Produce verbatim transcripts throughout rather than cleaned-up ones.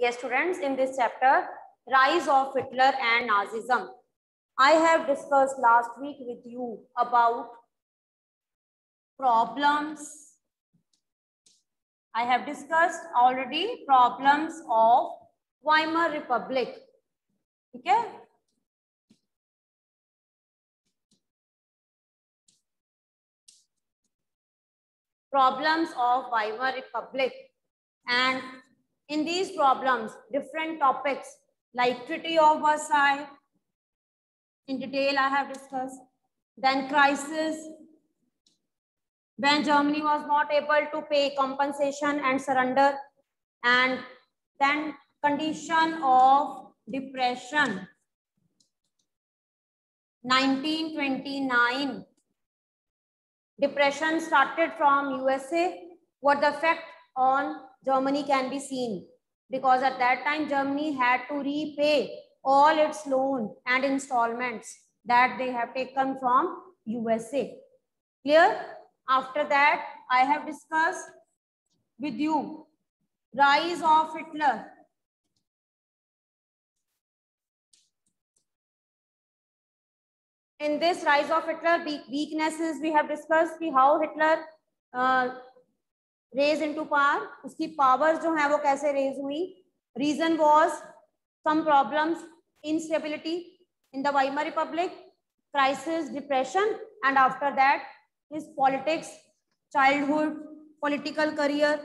Yes, students, in this chapter, Rise of Hitler and Nazism. I have discussed last week with you about problems. I have discussed already problems of Weimar Republic. Okay? Problems of Weimar Republic. And in these problems, different topics like Treaty of Versailles, in detail I have discussed, then crisis, when Germany was not able to pay compensation and surrender, and then condition of depression, nineteen twenty-nine. Depression started from U S A. What the effect on Germany can be seen, because at that time Germany had to repay all its loan and installments that they have taken from U S A. Clear? After that, I have discussed with you rise of Hitler. In this rise of Hitler, weaknesses we have discussed कि how Hitler uh, raise into power, उसकी powers जो है वो कैसे raise हुई. Reason was some problems, instability in the Weimar Republic, crisis, depression, and after that his politics, childhood, political career.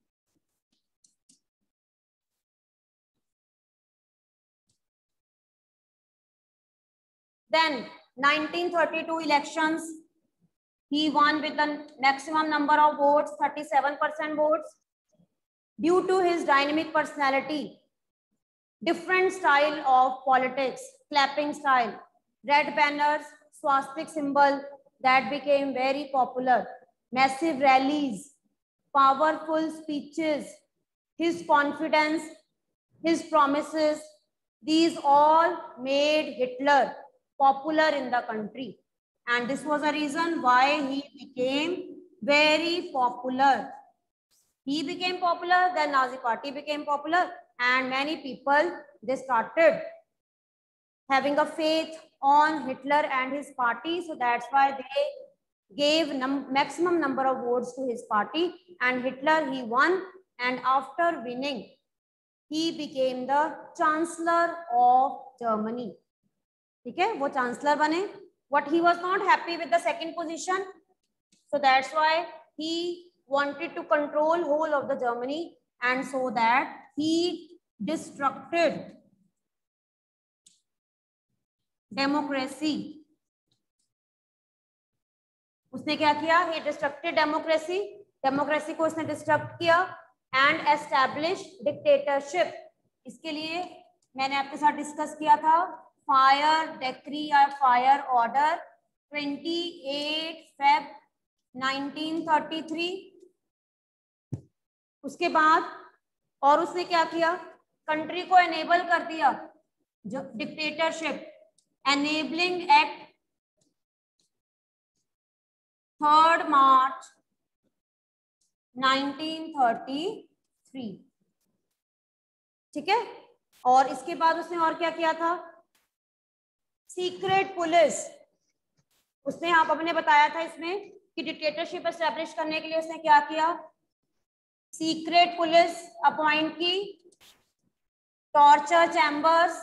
Then nineteen thirty-two elections, he won with the maximum number of votes, thirty-seven percent votes. Due to his dynamic personality, different style of politics, clapping style, red banners, swastik symbol that became very popular, massive rallies, powerful speeches, his confidence, his promises, these all made Hitler popular in the country. And this was a reason why he became very popular. He became popular, then Nazi party became popular, and many people, they started having a faith on Hitler and his party. So that's why they gave num maximum number of votes to his party, and Hitler, he won, and after winning, he became the Chancellor of Germany. Okay, वो Chancellor बने. But he was not happy with the second position, so that's why he wanted to control whole of the Germany, and so that he destructed democracy. उसने क्या किया? He destructed democracy. Democracy को उसने destruct किया and established dictatorship. इसके लिए मैंने आपके साथ discuss किया था फायर डेक्री या फायर ऑर्डर अट्ठाईस फेब नाइनटीन थर्टी थ्री. उसके बाद और उसने क्या किया? कंट्री को एनेबल कर दिया जो dictatorship, enabling act third March nineteen thirty three. ठीक है. और इसके बाद उसने और क्या किया था? Secret police. उसने आप अपने बताया था इसमें कि डिक्टेटरशिप एस्टैब्लिश करने के लिए उसने क्या किया? सीक्रेट पुलिस अपॉइंट की, टॉर्चर चैम्बर्स,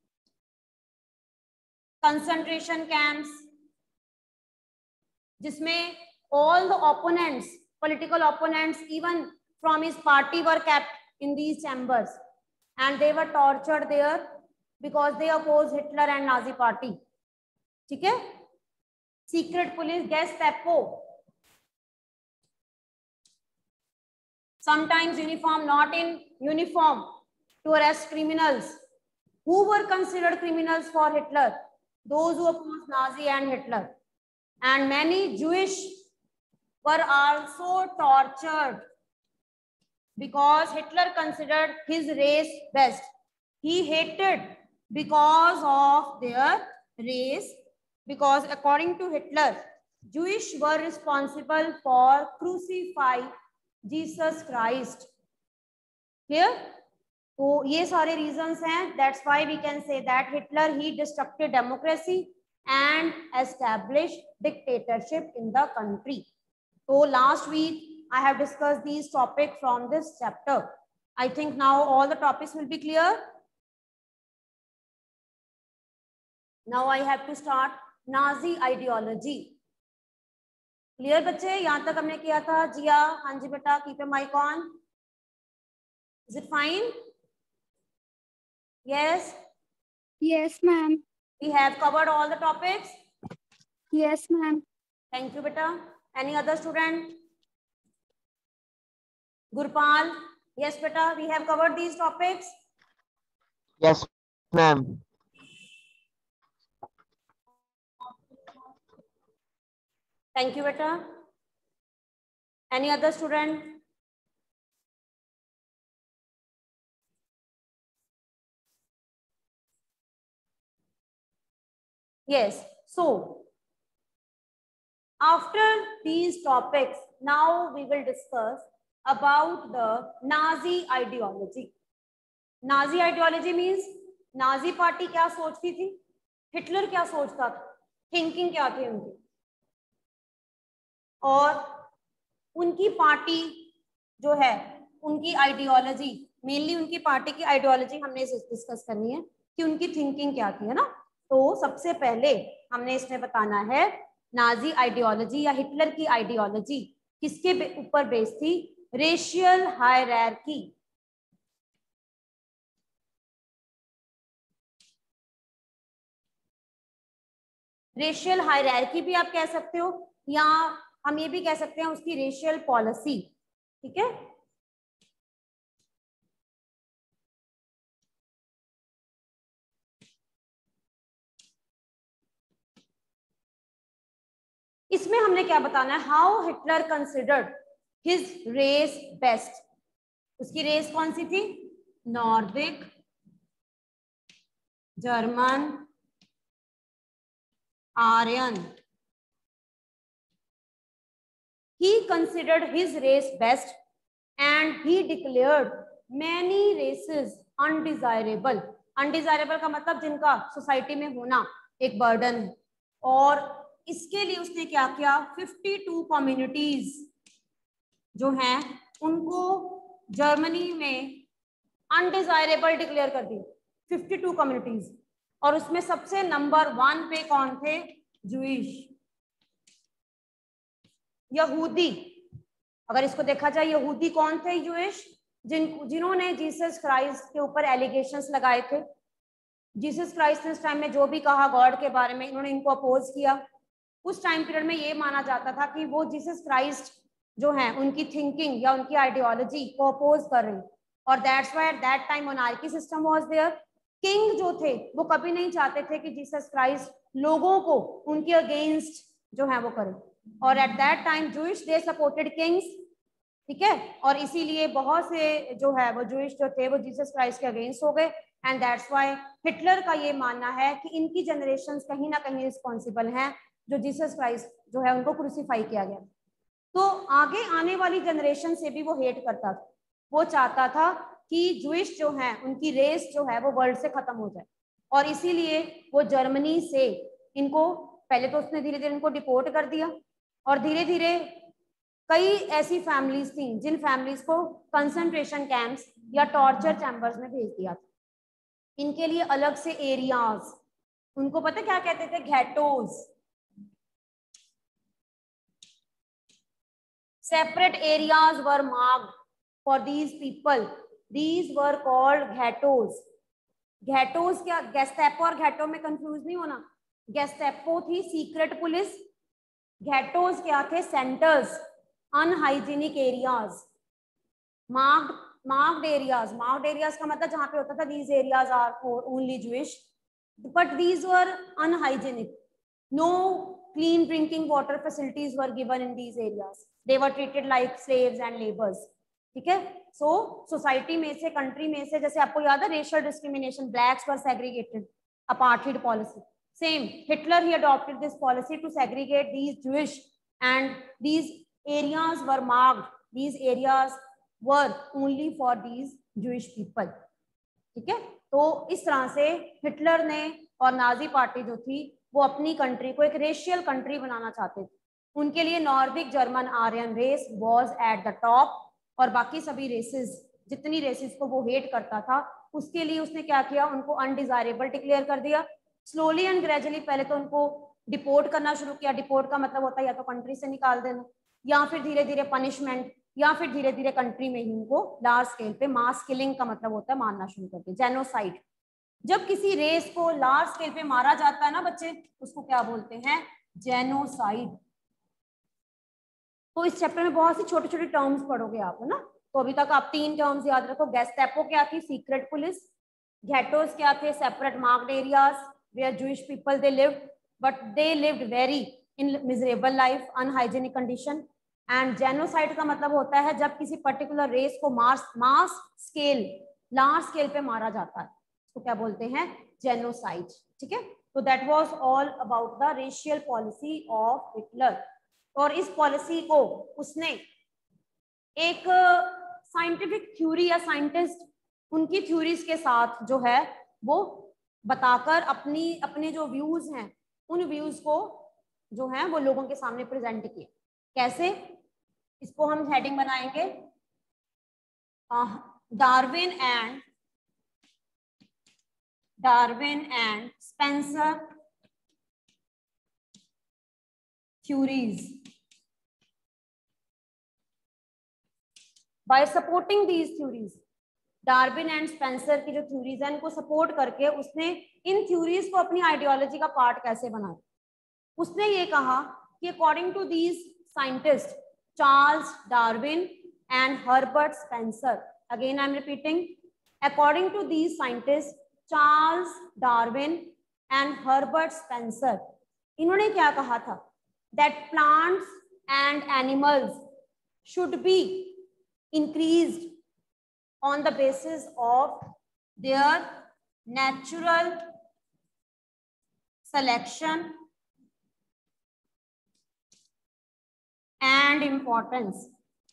कंसंट्रेशन कैंप्स, जिसमें all the opponents, political opponents even from his party were kept in these chambers and they were tortured there because they opposed Hitler and Nazi party. ठीक है. Secret police, Gestapo. Sometimes uniform, not in uniform, to arrest criminals. Who were considered criminals for Hitler? Those who opposed Nazi and Hitler. And many Jewish were also tortured because Hitler considered his race best. He hated because of their race, because according to Hitler, Jewish were responsible for crucify Jesus Christ. Clear? तो ये सारे reasons हैं. That's why we can say that Hitler he destructed democracy and established dictatorship in the country. तो last week I have discussed these topics from this chapter. I think now all the topics will be clear. Now I have to start Nazi ideology. Clear बच्चे? यहाँ तक हमने किया था. जिया, हाँ जी बेटा, keep your mic on. Is it fine? Yes. Yes, ma'am. We have covered all the topics. Yes, ma'am. Thank you, beta. Any other student? Gurpal? Yes, beta. We have covered these topics. Yes, ma'am. Thank you, beta. Any other student? Yes. So, after these topics, now we will discuss about the Nazi ideology. Nazi ideology means Nazi party क्या सोचती थी, Hitler क्या सोचता था, thinking क्या थी उनकी, और उनकी पार्टी जो है उनकी आइडियोलॉजी, मेनली उनकी पार्टी की आइडियोलॉजी हमने डिस्कस करनी है कि उनकी थिंकिंग क्या थी, है ना. तो सबसे पहले हमने इसमें बताना है नाजी आइडियोलॉजी या हिटलर की आइडियोलॉजी किसके ऊपर बेस्ड थी. Racial hierarchy. रेशियल हायरार्की भी आप कह सकते हो, या हम ये भी कह सकते हैं उसकी रेशियल पॉलिसी. ठीक है. इसमें हमने क्या बताना है, how Hitler considered his race best. उसकी रेस कौन सी थी, Nordic, German, Aryan. He considered his race best and he declared many races undesirable. Undesirable का मतलब जिनका सोसाइटी में होना एक बर्डन है. और इसके लिए उसने क्या किया, बावन कम्युनिटीज जो हैं उनको जर्मनी में अनडिजायरेबल डिक्लेयर कर दी. बावन कम्युनिटीज. और उसमें सबसे नंबर वन पे कौन थे, जूइश, यहूदी. अगर इसको देखा जाए यहूदी कौन थे, जूइश, जिन जिन्होंने जीसस क्राइस्ट के ऊपर एलिगेशंस लगाए थे. जीसस क्राइस्ट ने इस टाइम में जो भी कहा गॉड के बारे में, इन्होंने इनको अपोज किया. उस टाइम पीरियड में ये माना जाता था कि वो जीसस क्राइस्ट जो है उनकी थिंकिंग या उनकी आइडियोलॉजी को अपोज कर रही. और that's why at that time monarchy system was there. King जो थे वो कभी नहीं चाहते थे कि जीसस क्राइस्ट लोगों को उनके अगेंस्ट जो है वो करें. और at that time Jewish they supported kings. ठीक है. और इसीलिए बहुत से जो है वो जूइश जो थे वो जीसस क्राइस्ट के अगेंस्ट हो गए. एंड दैट्स व्हाई हिटलर का ये मानना है कि इनकी जनरेशंस कहीं ना कहीं रिस्पॉन्सिबल हैं जो जीसस क्राइस्ट जो है उनको क्रूसीफाई किया गया. तो आगे आने वाली जनरेशन से भी वो हेट करता था. वो चाहता था कि जूइश जो है उनकी रेस जो है वो वर्ल्ड से खत्म हो जाए. और इसीलिए वो जर्मनी से इनको पहले तो उसने धीरे धीरे इनको डिपोर्ट कर दिया. और धीरे धीरे कई ऐसी फैमिलीज थी जिन फैमिलीज को कंसंट्रेशन कैंप्स या टॉर्चर चैम्बर्स में भेज दिया था. इनके लिए अलग से एरियाज, उनको पता क्या कहते थे, ghettos. Separate areas were marked for these people. These were called ghettos. Ghettos क्या, गेस्टेपो और घेटो में कंफ्यूज नहीं होना. गेस्टेपो थी सीक्रेट पुलिस, घेटोज क्या थे, centres, unhygienic areas. Marked marked areas. Marked areas का मतलब जहां पे होता था these areas are for only Jewish, but these were unhygienic. No clean drinking water facilities were given in these areas. They were treated like slaves and laborers. ठीक है. सो society में से, कंट्री में से, जैसे आपको याद है racial discrimination, blacks were segregated, apartheid policy. Same Hitler he adopted this policy to segregate these Jewish and these areas were marked. These areas were only for these Jewish people. ठीक है। तो इस तरह से हिटलर ने और Nazi party जो थी वो अपनी कंट्री को एक रेशियल कंट्री बनाना चाहते थे। उनके लिए Nordic German Aryan race was at the top, और बाकी सभी रेसेस, जितनी रेसेस को वो हेट करता था, उसके लिए उसने क्या किया, उनको अनडिजायरेबल डिक्लेयर कर दिया। स्लोली एंड ग्रेजुअली पहले तो उनको डिपोर्ट करना शुरू किया। डिपोर्ट का मतलब होता है या तो कंट्री से निकाल देना, या फिर धीरे धीरे पनिशमेंट, या फिर धीरे धीरे कंट्री में ही उनको लार्ज स्केल पे मास किलिंग का मतलब होता है मारना शुरू कर दिया, जेनोसाइड। जब किसी रेस को लार्ज स्केल पे मारा जाता है ना बच्चे, उसको क्या बोलते हैं, जेनोसाइड। तो इस चैप्टर में बहुत सी छोटे छोटे टर्म्स पढ़ोगे आप, है ना। तो अभी तक आप तीन टर्म्स याद रखो। गेस्टापो क्या थी, सीक्रेट पुलिस। घेटोस क्या थे, separate marked areas where Jewish people they lived, but they lived very in miserable life, unhygienic condition. And genocide का मतलब होता है जब किसी पर्टिकुलर रेस को mass mass scale, large scale पे मारा जाता है, तो क्या बोलते हैं, जेनोसाइड। ठीक है। तो that was all about the racial policy of Hitler. और इस पॉलिसी को उसने एक साइंटिफिक थ्योरी या साइंटिस्ट उनकी थ्योरीज के साथ जो है वो बताकर अपनी अपने जो व्यूज हैं उन व्यूज को जो है वो लोगों के सामने प्रेजेंट किए। कैसे, इसको हम हेडिंग बनाएंगे Darwin and Darwin and Spencer theories. By supporting these theories, Darwin and Spencer की जो थ्योरीज है इनको सपोर्ट करके उसने इन थ्योरीज को अपनी आइडियोलॉजी का पार्ट कैसे बनाया। उसने ये कहा कि according to these scientist Charles Darwin and Herbert Spencer, again I am repeating, according to these scientist Charles Darwin and Herbert Spencer, इन्होंने क्या कहा था, that plants and animals should be increased on the basis of their natural selection and importance.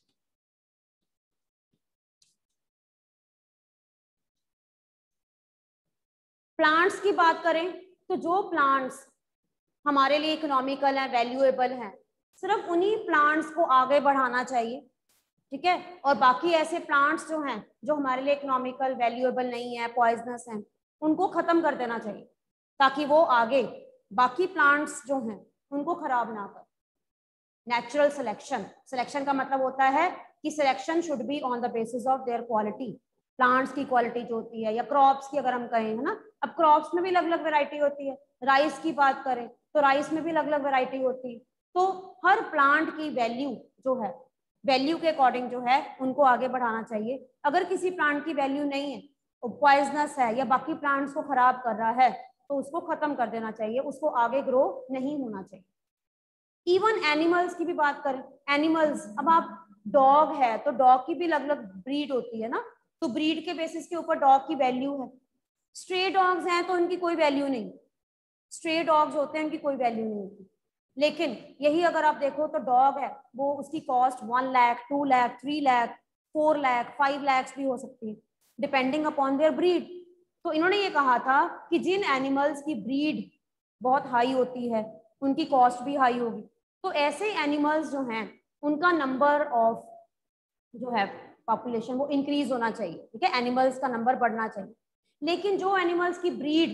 Plants की बात करें तो जो plants हमारे लिए इकोनॉमिकल हैं, वैल्यूएबल हैं, सिर्फ उन्हीं प्लांट्स को आगे बढ़ाना चाहिए। ठीक है। और बाकी ऐसे प्लांट्स जो हैं जो हमारे लिए इकोनॉमिकल, वैल्यूएबल नहीं है, पॉइजनस हैं, उनको खत्म कर देना चाहिए ताकि वो आगे बाकी प्लांट्स जो हैं उनको खराब ना कर। नेचुरल सिलेक्शन, सिलेक्शन का मतलब होता है कि selection should be on the basis of their quality. Plants की क्वालिटी जो होती है, या क्रॉप्स की अगर हम कहें, है ना, अब क्रॉप्स में भी अलग अलग वैरायटी होती है। राइस की बात करें तो राइस में भी अलग अलग वैरायटी होती है। तो हर प्लांट की वैल्यू जो है, वैल्यू के अकॉर्डिंग जो है उनको आगे बढ़ाना चाहिए। अगर किसी प्लांट की वैल्यू नहीं है, तो पॉइजनस है या बाकी प्लांट्स को खराब कर रहा है, तो उसको खत्म कर देना चाहिए, उसको आगे ग्रो नहीं होना चाहिए। इवन एनिमल्स की भी बात करें, एनिमल्स, अब आप डॉग है तो डॉग की भी अलग अलग ब्रीड होती है ना, तो ब्रीड के बेसिस के ऊपर डॉग की वैल्यू है। स्ट्रे डॉग्स हैं तो उनकी कोई वैल्यू नहीं, स्ट्रे डॉग्स होते हैं उनकी कोई वैल्यू नहीं होती। लेकिन यही अगर आप देखो तो डॉग है वो उसकी cost one lakh two lakh three lakh four lakh five lakh भी हो सकती है, डिपेंडिंग अपॉन देयर ब्रीड। तो इन्होंने ये कहा था कि जिन एनिमल्स की ब्रीड बहुत हाई होती है उनकी कॉस्ट भी हाई होगी। तो ऐसे एनिमल्स जो हैं उनका नंबर ऑफ जो है पॉपुलेशन वो इंक्रीज होना चाहिए। ठीक है, एनिमल्स का नंबर बढ़ना चाहिए। लेकिन जो एनिमल्स की ब्रीड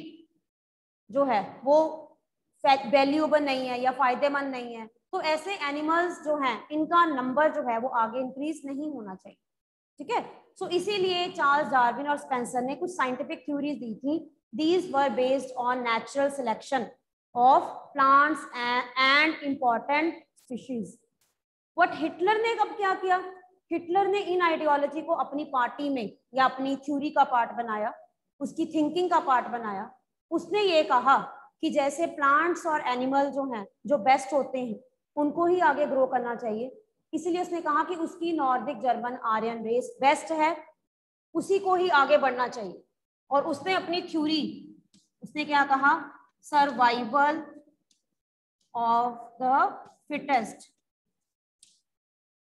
जो है वो वैल्यूएबल नहीं है या फायदेमंद नहीं है, तो ऐसे एनिमल्स जो हैं इनका नंबर जो है वो आगे इंक्रीज नहीं होना चाहिए। ठीक है। सो इसीलिए चार्ल्स डार्विन और स्पेंसर ने कुछ साइंटिफिक थ्योरीज दी थी। These were based on natural selection of plants and important species. But Hitler ने कब क्या किया, हिटलर ने इन आइडियोलॉजी को अपनी पार्टी में या अपनी थ्योरी का पार्ट बनाया, उसकी थिंकिंग का पार्ट बनाया। उसने ये कहा कि जैसे प्लांट्स और एनिमल जो हैं जो बेस्ट होते हैं उनको ही आगे ग्रो करना चाहिए। इसीलिए उसने कहा कि उसकी Nordic German Aryan race best है, उसी को ही आगे बढ़ना चाहिए। और उसने अपनी थ्योरी, उसने क्या कहा, सर्वाइवल ऑफ द फिटेस्ट,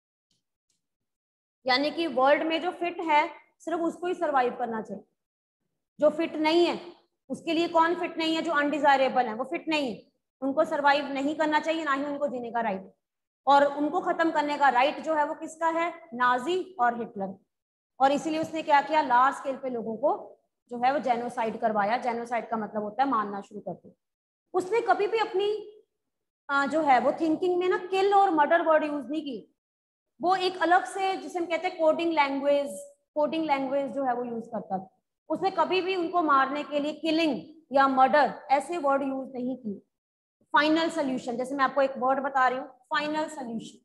यानी कि वर्ल्ड में जो फिट है सिर्फ उसको ही सर्वाइव करना चाहिए। जो फिट नहीं है उसके लिए कौन फिट नहीं है, जो अनडिजायरेबल है वो फिट नहीं है, उनको सरवाइव नहीं करना चाहिए, ना ही उनको जीने का राइट, और उनको खत्म करने का राइट जो है वो किसका है, नाजी और हिटलर। और इसीलिए उसने क्या किया, लार्ज स्केल पे लोगों को जो है वो जेनोसाइड करवाया। जेनोसाइड का मतलब होता है मारना शुरू कर दिया। उसने कभी भी अपनी आ, जो है वो थिंकिंग में ना किल और मर्डर वर्ड यूज नहीं की। वो एक अलग से जिसे हम कहते हैं कोडिंग लैंग्वेज, कोडिंग लैंग्वेज जो है वो यूज करता था। उसने कभी भी उनको मारने के लिए किलिंग या मर्डर ऐसे वर्ड यूज नहीं की। फाइनल सोल्यूशन, जैसे मैं आपको एक वर्ड बता रही हूँ, फाइनल सोल्यूशन।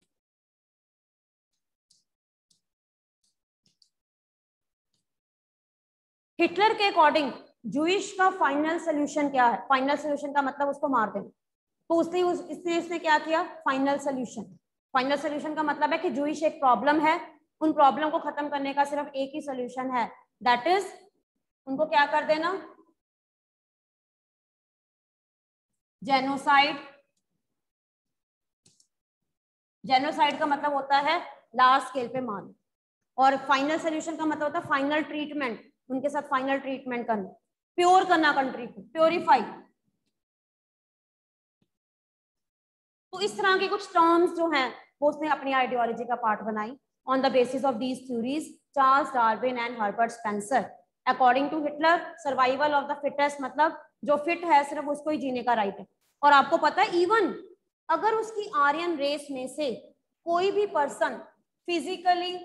हिटलर के अकॉर्डिंग जूइश का फाइनल सोल्यूशन क्या है? फाइनल सोल्यूशन का मतलब उसको मार देना। तो उसने उस इसने इसने क्या किया, फाइनल सोल्यूशन। फाइनल सोल्यूशन का मतलब है कि जूइश एक प्रॉब्लम है, उन प्रॉब्लम को खत्म करने का सिर्फ एक ही सोल्यूशन है, दैट इज उनको क्या कर देना, जेनोसाइड। जेनोसाइड का मतलब होता है लार्ज स्केल पे मारना, और फाइनल सोल्यूशन का मतलब होता है फाइनल ट्रीटमेंट, उनके साथ फाइनल ट्रीटमेंट करना, प्योर करना कंट्री को, प्योरीफाई। तो इस तरह के कुछ टर्म्स जो हैं वो उसने अपनी आइडियोलॉजी का पार्ट बनाई। On the basis of these theories Charles Darwin and Herbert Spencer, according to Hitler survival of the fittest, मतलब जो फिट है सिर्फ उसको ही जीने का राइट है। और आपको पता है इवन अगर उसकी आर्यन रेस में से कोई भी पर्सन फिजिकली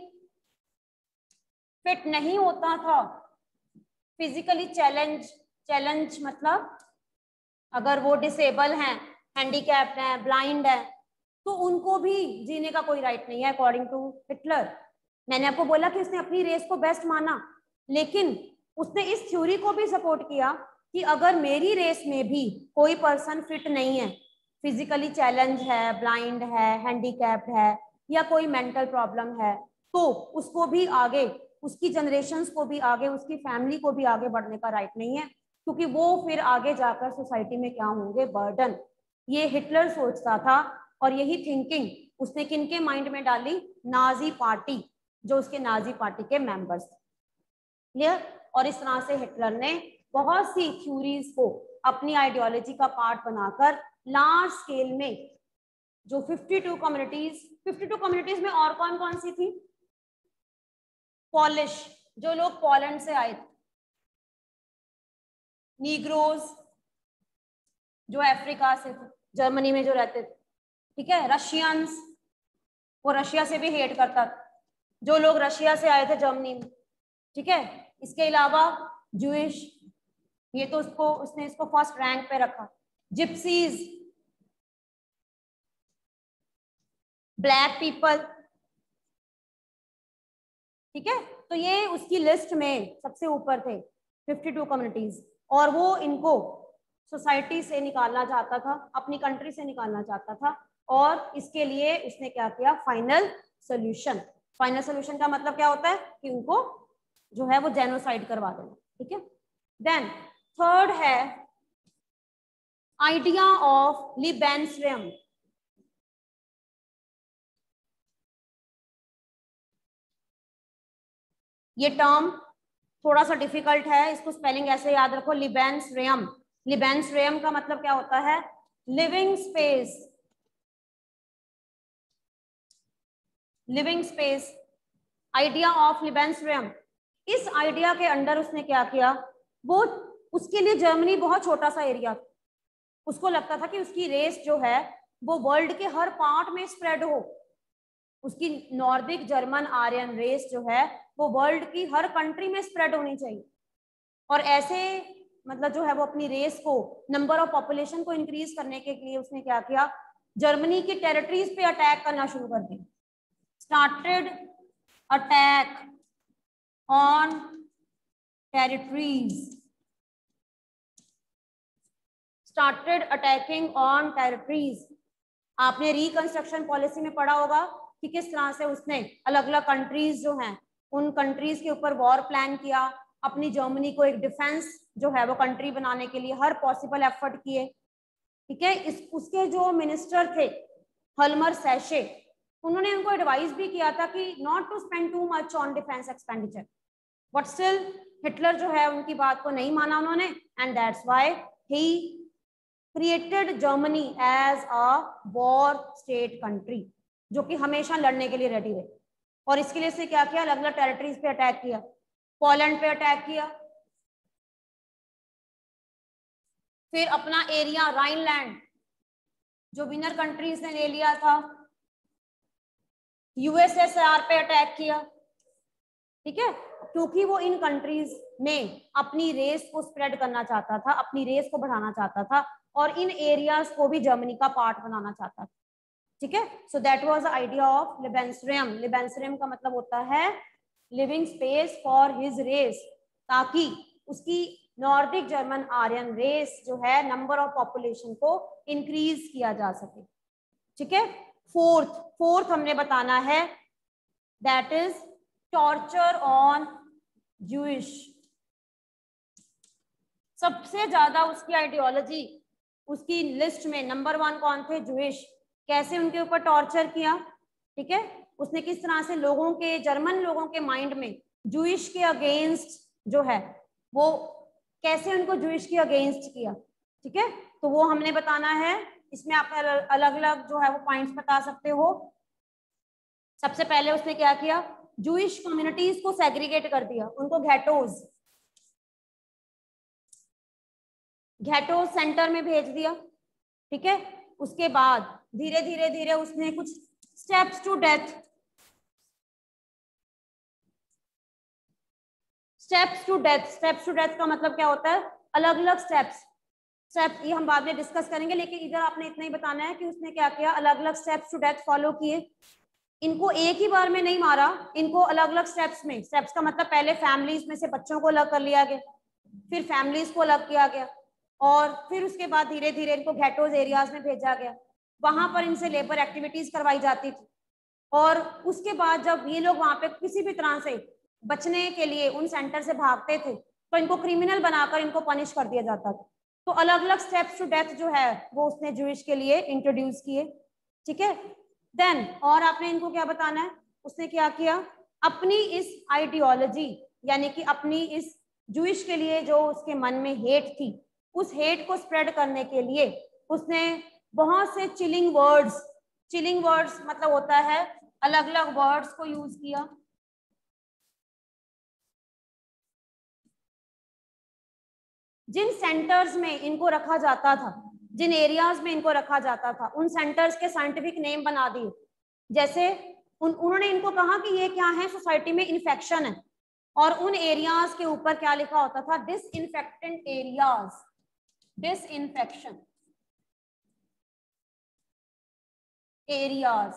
फिट नहीं होता था, फिजिकली चैलेंज, चैलेंज मतलब अगर वो डिसेबल हैं, हैंडीकैप्ड हैं, ब्लाइंड है, तो उनको भी जीने का कोई राइट नहीं है अकॉर्डिंग टू हिटलर। मैंने आपको बोला कि उसने अपनी रेस को बेस्ट माना, लेकिन उसने इस थ्योरी को भी सपोर्ट किया कि अगर मेरी रेस में भी कोई पर्सन फिट नहीं है, फिजिकली चैलेंज है, ब्लाइंड है, हैंडीकैप्ड है, या कोई मेंटल प्रॉब्लम है, तो उसको भी आगे, उसकी जनरेशन्स को भी आगे, उसकी फैमिली को भी आगे बढ़ने का राइट नहीं है, क्योंकि वो फिर आगे जाकर सोसाइटी में क्या होंगे, बर्डन। ये हिटलर सोचता था, और यही थिंकिंग उसने किनके माइंड में डाली, नाजी पार्टी, जो उसके नाजी पार्टी के मेंबर्स थे। क्लियर? और इस तरह से हिटलर ने बहुत सी थ्योरीज को अपनी आइडियोलॉजी का पार्ट बनाकर लार्ज स्केल में जो बावन कम्युनिटीज, बावन कम्युनिटीज में और कौन कौन सी थी, पॉलिश, जो लोग पोलैंड से आए थे, नीग्रोज जो अफ्रीका से थे, जर्मनी में जो रहते थे, ठीक है, रशियंस, वो रशिया से भी हेट करता था, जो लोग रशिया से आए थे जर्मनी में, ठीक है। इसके अलावा जूइश, ये तो उसको उसने इसको फर्स्ट रैंक पे रखा। जिप्सीज, ब्लैक पीपल, ठीक है। तो ये उसकी लिस्ट में सबसे ऊपर थे बावन कम्युनिटीज, और वो इनको सोसाइटी से निकालना चाहता था, अपनी कंट्री से निकालना चाहता था, और इसके लिए उसने क्या किया, फाइनल सोल्यूशन। फाइनल सोल्यूशन का मतलब क्या होता है कि उनको जो है वो जेनोसाइड करवा देना, ठीक है। देन थर्ड है आइडिया ऑफ लिबेंसरियम। ये टर्म थोड़ा सा डिफिकल्ट है, इसको स्पेलिंग ऐसे याद रखो, लिबेंसरियम। लिबेंसरियम का मतलब क्या होता है, living space, living space, idea of Lebensraum. इस आइडिया के अंडर उसने क्या किया, वो उसके लिए जर्मनी बहुत छोटा सा एरिया, उसको लगता था कि उसकी रेस जो है वो वर्ल्ड के हर पार्ट में स्प्रेड हो, उसकी नॉर्दिक जर्मन आर्यन रेस जो है वो वर्ल्ड की हर कंट्री में स्प्रेड होनी चाहिए। और ऐसे मतलब जो है वो अपनी रेस को, नंबर ऑफ पॉपुलेशन को इंक्रीज करने के लिए उसने क्या किया, जर्मनी की टेरिटरीज पे अटैक करना शुरू कर दिया। Started attack on territories, started attacking on territories. आपने रिकंस्ट्रक्शन पॉलिसी में पढ़ा होगा कि किस तरह से उसने अलग अलग कंट्रीज जो हैं उन कंट्रीज के ऊपर वॉर प्लान किया, अपनी जर्मनी को एक डिफेंस जो है वो कंट्री बनाने के लिए हर पॉसिबल एफर्ट किए, ठीक है। इस उसके जो मिनिस्टर थे हल्मर सैशे, उन्होंने उनको एडवाइस भी किया था कि not to spend too much on defence expenditure, but still Hitler जो है उनकी बात को नहीं माना उन्होंने, and that's why he created Germany as a war state country, जो कि हमेशा लड़ने के लिए रेडी रहे। और इसके लिए से क्या किया, अलग अलग टेरिटरीज पे अटैक किया, पोलैंड पे अटैक किया, फिर अपना एरिया राइनलैंड जो विनर कंट्रीज ने ले लिया था, यूएसएसआर पे अटैक किया, ठीक है, क्योंकि वो इन कंट्रीज में अपनी रेस को स्प्रेड करना चाहता था, अपनी रेस को बढ़ाना चाहता था, और इन एरियाज को भी जर्मनी का पार्ट बनाना चाहता था, ठीक है। So that was the idea of Lebensraum. Lebensraum का मतलब होता है living space for his race, ताकि उसकी नॉर्डिक जर्मन आर्यन रेस जो है नंबर ऑफ पॉपुलेशन को इंक्रीज किया जा सके, ठीक है। फोर्थ फोर्थ हमने बताना है, that is torture on Jewish. सबसे ज्यादा उसकी आइडियोलॉजी, उसकी लिस्ट में नंबर वन कौन थे, ज्यूइश। कैसे उनके ऊपर टॉर्चर किया, ठीक है, उसने किस तरह से लोगों के, जर्मन लोगों के माइंड में ज्यूइश के अगेंस्ट जो है वो कैसे उनको ज्यूइश के अगेंस्ट किया, ठीक है, तो वो हमने बताना है। इसमें आप अलग अलग जो है वो पॉइंट्स बता सकते हो। सबसे पहले उसने क्या किया, ज्यूइश कम्युनिटीज को सेग्रीगेट कर दिया, उनको घेटोज घेटोज सेंटर में भेज दिया, ठीक है। उसके बाद धीरे धीरे धीरे उसने कुछ steps to death steps to death steps to death का मतलब क्या होता है, अलग अलग स्टेप्स स्टेप, ये हम बाद में डिस्कस करेंगे, लेकिन इधर आपने इतना ही बताना है कि उसने क्या किया, अलग अलग स्टेप्स टू डेथ फॉलो किए। इनको एक ही बार में नहीं मारा, इनको अलग अलग स्टेप्स में, स्टेप्स का मतलब पहले फैमिलीज में से बच्चों को अलग कर लिया गया, फिर फैमिलीज को अलग किया गया, और फिर उसके बाद धीरे धीरे इनको घेटोज एरियाज में भेजा गया, वहां पर इनसे लेबर एक्टिविटीज करवाई जाती थी। और उसके बाद जब ये लोग वहां पे किसी भी तरह से बचने के लिए उन सेंटर से भागते थे, तो इनको क्रिमिनल बनाकर इनको पनिश कर दिया जाता था। तो अलग अलग स्टेप्स टू डेथ जो है वो उसने ज्यूइश के लिए इंट्रोड्यूस किए, ठीक है। देन और आपने इनको क्या बताना है, उसने क्या किया, अपनी इस आइडियोलॉजी यानी कि अपनी इस ज्यूइश के लिए जो उसके मन में हेट थी, उस हेट को स्प्रेड करने के लिए उसने बहुत से चिलिंग वर्ड्स, चिलिंग वर्ड्स मतलब होता है अलग अलग वर्ड्स को यूज किया, जिन सेंटर्स में इनको रखा जाता था, जिन एरियाज में इनको रखा जाता था, उन सेंटर्स के साइंटिफिक नेम बना दिए। जैसे उन, उन्होंने इनको कहा कि ये क्या है, सोसाइटी में इन्फेक्शन है, और उन एरियाज के ऊपर क्या लिखा होता था, डिसइंफेक्टेंट एरियाज, डिसइंफेक्शन एरियाज।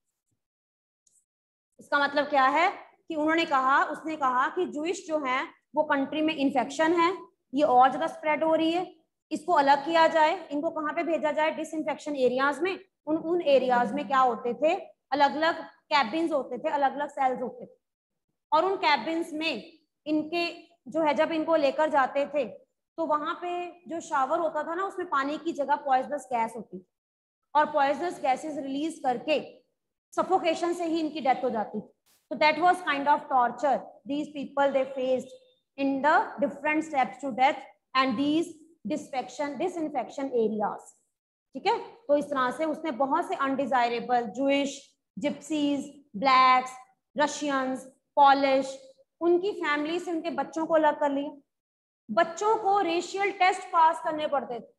इसका मतलब क्या है कि उन्होंने कहा, उसने कहा कि ज्यूइश जो है वो कंट्री में इन्फेक्शन है, ये और ज्यादा स्प्रेड हो रही है, इसको अलग किया जाए, इनको कहाँ पे भेजा जाए, डिसइंफेक्शन एरियाज में। उन उन एरियाज में क्या होते थे, अलग अलग कैबिन्स होते थे, अलग अलग सेल्स होते थे, और उन कैबिन्स में इनके जो है जब इनको लेकर जाते थे तो वहां पे जो शावर होता था ना, उसमें पानी की जगह पॉइजनस गैस होती थी, और पॉइजनस गैसेस रिलीज करके सफोकेशन से ही इनकी डेथ हो जाती थी। तो that was kind of torture these people they faced in the different steps to death and these disinfection disinfection areas, ठीक है। तो इस तरह से उसने बहुत से undesirable Jewish, gypsies, blacks, Russians, Polish, उनकी फैमिली से उनके बच्चों को अलग कर लिया। बच्चों को रेशियल टेस्ट पास करने पड़ते थे,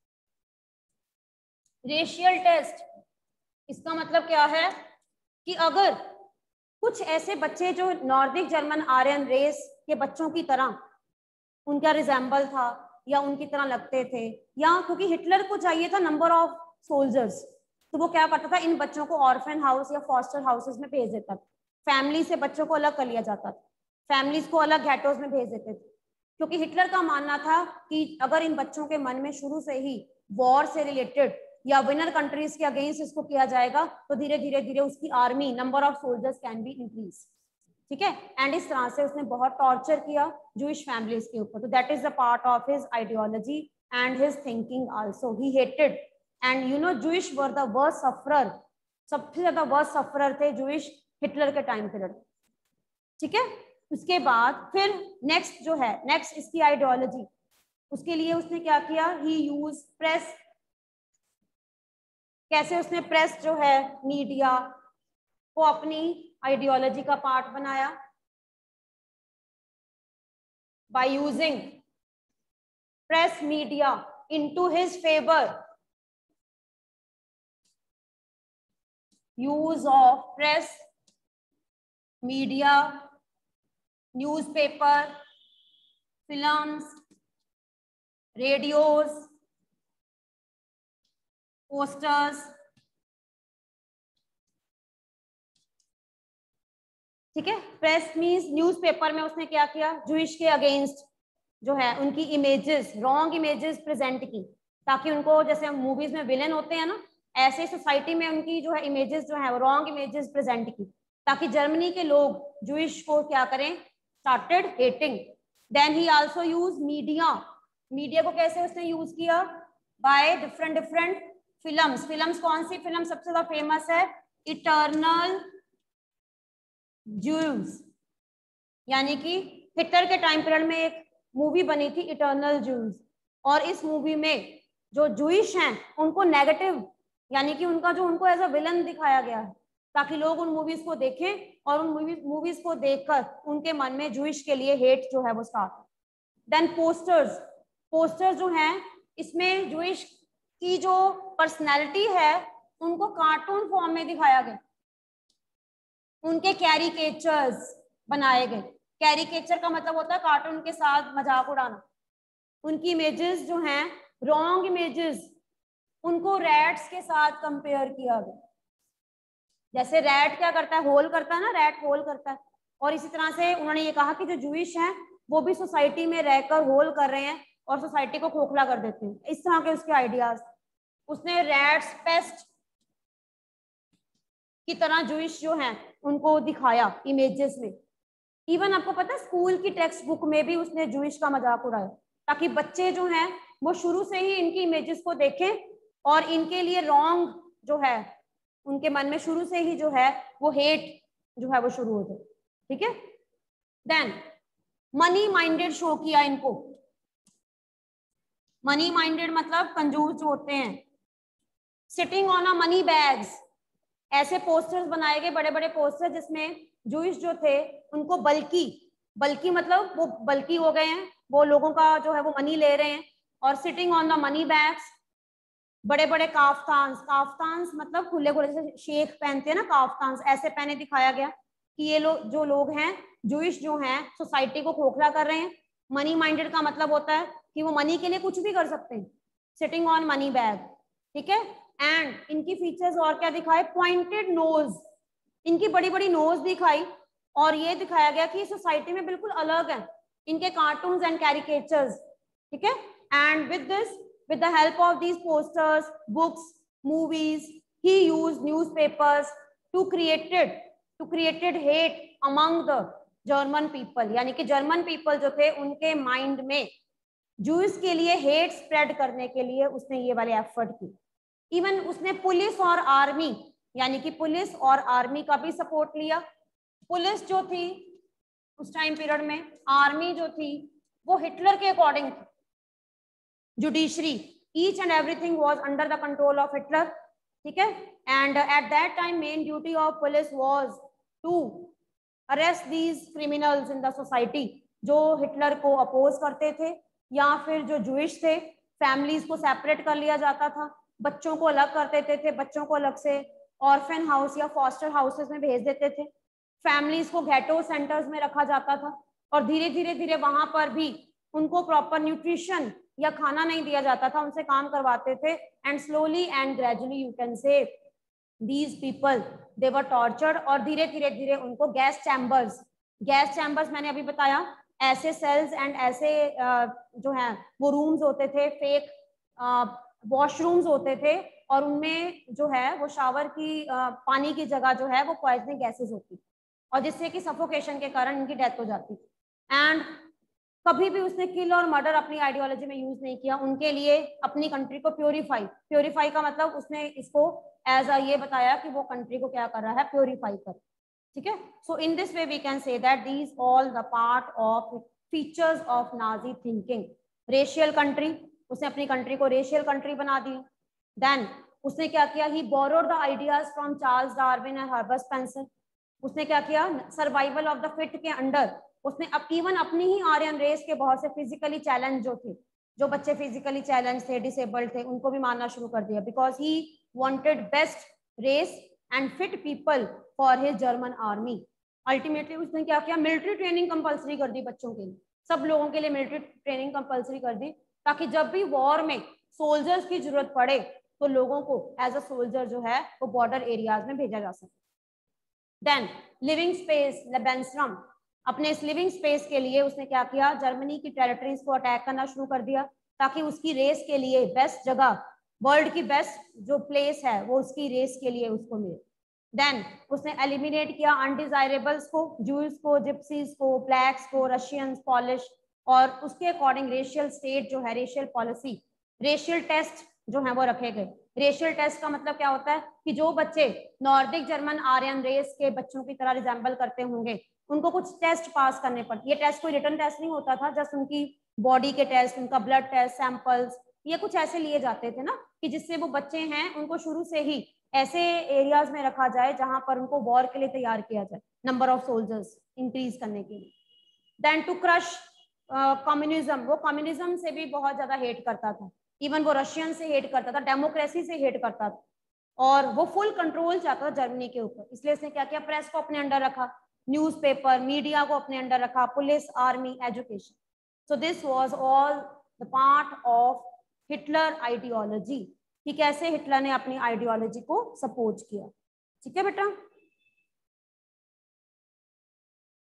रेशियल टेस्ट। इसका मतलब क्या है कि अगर कुछ ऐसे बच्चे जो नॉर्डिक जर्मन आर्यन रेस के बच्चों की तरह उनका रिजेंबल था या उनकी तरह लगते थे, या क्योंकि हिटलर को चाहिए था नंबर ऑफ सोल्जर्स, तो वो क्या करता था, इन बच्चों को ऑर्फन हाउस या फॉस्टर हाउसेस में भेज देता था, फैमिली से बच्चों को अलग कर लिया जाता था, फैमिलीज को अलग घेटोज में भेज देते थे, क्योंकि हिटलर का मानना था कि अगर इन बच्चों के मन में शुरू से ही वॉर से रिलेटेड या विनर कंट्रीज के अगेंस्ट इसको किया जाएगा तो धीरे धीरे धीरे उसकी army, number of soldiers can be increase, ठीक है। एंड इस तरह से उसने बहुत टॉर्चर किया ज्यूइश फैमिलीज के ऊपर। तो that is the part of his ideology and his thinking also. He hated and you know Jewish were the worst sufferer, सबसे ज्यादा वर्स्ट सफरर थे ज्यूइश हिटलर के टाइम पे लड़के, ठीक है। उसके बाद फिर नेक्स्ट जो है, नेक्स्ट इसकी आइडियोलॉजी, उसके लिए उसने क्या किया, ही यूज प्रेस। कैसे उसने प्रेस जो है, मीडिया को अपनी आइडियोलॉजी का पार्ट बनाया, by using press media into his favour. Use of press media, newspaper, films, radios, posters, ठीक है। प्रेस मीन्स न्यूज़पेपर में उसने क्या किया, जूइश के अगेंस्ट जो है उनकी इमेजेस, रॉन्ग इमेजेस प्रेजेंट की, ताकि उनको, जैसे मूवीज में विलेन होते हैं ना, ऐसे सोसाइटी में उनकी जो है इमेजेस जो है वो रॉन्ग इमेजेस प्रेजेंट की, ताकि जर्मनी के लोग जूइश को क्या करें, started hating. Then he also use media. Media को कैसे उसने यूज किया, by different different films. Films कौन सी फिल्म सबसे ज्यादा फेमस है, इटर्नल ज्यूज, यानी कि हिटलर के टाइम पीरियड में एक मूवी बनी थी इटर्नल ज्यूज, और इस मूवी में जो जूइश हैं उनको नेगेटिव, यानी कि उनका जो उनको एज अ विलन दिखाया गया है, ताकि लोग उन मूवीज को देखें और उन मूवीज मूवीज को देखकर उनके मन में जूइश के लिए हेट जो है वो स्टार्ट। Then posters. पोस्टर्स जो हैं इसमें जूइश की जो पर्सनैलिटी है उनको कार्टून फॉर्म में दिखाया गया, उनके कैरिकेचर्स बनाए गए। कैरिकेचर का मतलब होता है कार्टून के साथ मजाक उड़ाना। उनकी इमेजेस जो हैं, रॉन्ग इमेजेस, उनको रैट्स के साथ कंपेयर किया गया। जैसे रैट क्या करता है, होल करता है ना, रैट होल करता है, और इसी तरह से उन्होंने ये कहा कि जो जूइश हैं वो भी सोसाइटी में रहकर होल कर रहे हैं और सोसाइटी को खोखला कर देते हैं। इस तरह के उसके आइडियाज। उसने रैट्स, पेस्ट की तरह जूइश जो हैं उनको दिखाया इमेजेस में। इवन आपको पता है स्कूल की टेक्स्ट बुक में भी उसने जूइश का मजाक उड़ाया, ताकि बच्चे जो हैं वो शुरू से ही इनकी इमेजेस को देखें और इनके लिए रॉन्ग जो है उनके मन में शुरू से ही जो है वो हेट जो है वो शुरू हो जाए, ठीक है। देन मनी माइंडेड शो किया इनको। मनी माइंडेड मतलब कंजूस जो होते हैं। Sitting on a money bags, ऐसे पोस्टर्स बनाए गए, बड़े बड़े पोस्टर, जिसमें जूइश जो थे उनको बल्कि, बल्कि मतलब वो बल्कि हो गए हैं, वो लोगों का जो है वो मनी ले रहे हैं। और sitting on the money bags, बड़े बड़े काफ्तान्स, काफ्तान्स मतलब खुले खुले, जैसे शेख पहनते हैं ना काफ्तान्स, ऐसे पहने दिखाया गया कि ये लोग जो लोग हैं जूइश जो हैं सोसाइटी को खोखला कर रहे हैं। मनी माइंडेड का मतलब होता है कि वो मनी के लिए कुछ भी कर सकते हैं। सिटिंग ऑन मनी बैग, ठीक है। एंड इनकी फीचर्स और क्या दिखाए, पॉइंटेड नोज, इनकी बड़ी बड़ी नोज दिखाई, और ये दिखाया गया कि सोसाइटी में बिल्कुल अलग है, इनके कार्टून्स एंड कैरिकेचर्स, ठीक है। And with this, with the help of these posters, books, movies, he used newspapers to created to created hate among the German people, यानी कि जर्मन पीपल जो थे उनके माइंड में जूस के लिए हेट स्प्रेड करने के लिए उसने ये वाले एफर्ट की। इवन उसने पुलिस और आर्मी, यानी कि पुलिस और आर्मी का भी सपोर्ट लिया। पुलिस जो थी उस टाइम पीरियड में, आर्मी जो थी वो हिटलर के अकॉर्डिंग थी। Judiciary, each and everything was under the control of Hitler, ठीक है। And at that time main duty of police was to arrest these criminals in the society, जो हिटलर को अपोज करते थे या फिर जो जूइश थे। फैमिलीज को सेपरेट कर लिया जाता था, बच्चों को अलग कर देते थे, बच्चों को अलग से ऑर्फन हाउस या फॉस्टर हाउसेस में भेज देते थे। फैमिलीज को गैटो सेंटर्स में रखा जाता था, और धीरे धीरे धीरे वहां पर भी उनको प्रॉपर न्यूट्रिशन या खाना नहीं दिया जाता था, उनसे काम करवाते थे। And slowly and gradually you can say these people they were tortured, और धीरे धीरे धीरे उनको गैस चैम्बर्स, गैस चैम्बर्स मैंने अभी बताया, ऐसे सेल्स एंड ऐसे जो है वो रूम्स होते थे, फेक वॉशरूम्स होते थे, और उनमें जो है वो शावर की पानी की जगह जो है वो पॉइजनिंग गैसेस होती, और जिससे कि सफोकेशन के कारण इनकी डेथ हो जाती। एंड कभी भी उसने किल और मर्डर अपनी आइडियोलॉजी में यूज नहीं किया। उनके लिए अपनी कंट्री को प्योरीफाई, प्योरीफाई का मतलब उसने इसको एज अ ये बताया कि वो कंट्री को क्या कर रहा है, प्योरीफाई कर, ठीक है. So in this way we can say that these all the part of features of Nazi thinking. Racial country, उसने अपनी कंट्री को रेशियल कंट्री बना दी. देन उसने क्या किया, he borrowed the ideas from Charles Darwin and Herbert Spencer. उसने क्या किया, सर्वाइवल ऑफ द फिट के अंडर उसने अब इवन अपनी ही आर्यन रेस के बहुत से फिजिकली चैलेंज जो थे, जो बच्चे फिजिकली चैलेंज थे, डिसेबल्ड थे, उनको भी मारना शुरू कर दिया. Because he wanted best race and fit people for his German army. Ultimately उसने क्या किया, मिलिट्री ट्रेनिंग कंपलसरी कर दी बच्चों के लिए, सब लोगों के लिए मिलिट्री ट्रेनिंग कंपलसरी कर दी, ताकि जब भी वॉर में सोल्जर्स की जरूरत पड़े तो लोगों को एज अ सोल्जर जो है वो बॉर्डर एरियाज में भेजा जा सके. देन लिविंग स्पेस, लेबेंस्ट्रम, अपने इस लिविंग स्पेस के लिए उसने क्या किया, जर्मनी की टेरिटरीज को अटैक करना शुरू कर दिया, ताकि उसकी रेस के लिए बेस्ट जगह, वर्ल्ड की बेस्ट जो प्लेस है वो उसकी रेस के लिए उसको मिले. देन उसने एलिमिनेट किया अनडिजायरेबल्स को, जूस को, जिप्सीज को, ब्लैक्स को, रशियंस, पॉलिश, और उसके अकॉर्डिंग रेशियल स्टेट जो है, रेशियल पॉलिसी, रेशियल टेस्ट जो है वो रखे गए. रेशियल टेस्ट का मतलब क्या होता है कि जो बच्चे नॉर्दिक जर्मन आर्यन रेस के बच्चों की तरह रिजेंबल करते होंगे उनको कुछ टेस्ट पास करने पड़ते. ये टेस्ट कोई रिटन टेस्ट नहीं होता था, जस्ट उनकी बॉडी के टेस्ट, उनका ब्लड टेस्ट, सैंपल्स, ये कुछ ऐसे लिए जाते थे ना कि जिससे वो बच्चे हैं उनको शुरू से ही ऐसे एरियाज में रखा जाए जहां पर उनको वॉर के लिए तैयार किया जाए, नंबर ऑफ सोल्जर्स इंक्रीज करने के लिए. देन टू क्रश कम्युनिज्म, वो कम्युनिज्म से भी बहुत ज्यादा हेट करता था, इवन वो रशियन से हेट करता था, डेमोक्रेसी से हेट करता था, और वो फुल कंट्रोल चाहता था जर्मनी के ऊपर. इसलिए उसने क्या किया, प्रेस को अपने अंडर रखा, न्यूज़पेपर, मीडिया को अपने अंडर रखा, police, army, education. So this was all the part of Hitler ideology, कि कैसे हिटलर ने अपनी आइडियोलॉजी को सपोर्ट किया. ठीक है बेटा.